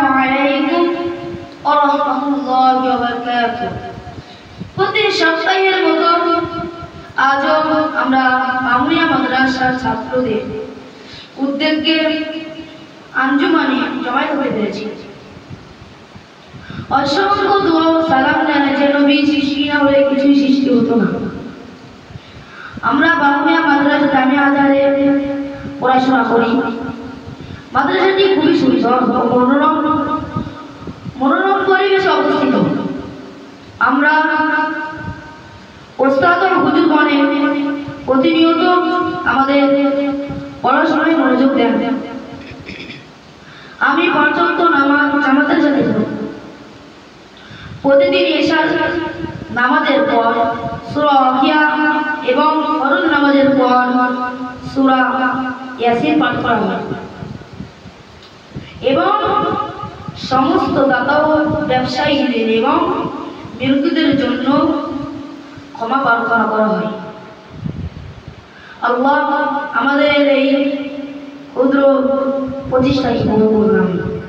আলাইকুম ওয়া রাহমাতুল্লাহি ওয়া বারাকাতুহু। প্রতি সপ্তাহের মতো আজও আমরা বামুনিয়া মাদ্রাসার ছাত্রদের উদ্যোগে আঞ্জুমানে জমায়েত হতে পেরেছি। অসংখ্য দোয়া ও সালাম জানাচ্ছি নবী সৃষ্টি না হলে কিছুই সৃষ্টি হতো না। আমরা বামুনিয়া মাদ্রাসা জামিয়া আজহারে পড়াশোনা করি। মাদ্রাসাটি খুবই সুন্দর ও মনোরম পরিবেশে অবস্থিত। আমরা ওস্তাদুল হুজুর বনে প্রতিনিয়ত আমাদের পড়াশোনায় মনোযোগ দেন। আমি পর্যন্ত জামাতের সাথে প্রতিদিন এশার নামাজের পর সূরা ওয়াকিয়া এবং ফরজ নামাজের পর সূরা ইয়াসিন পাঠ করা হয় এবং সমস্ত দাতা ও ব্যবসায়ীদের এবং মৃতদের জন্য ক্ষমা প্রার্থনা করা হয়। আল্লাহ আমাদের এই ক্ষুদ্র প্রচেষ্টাকে কবুল করুন।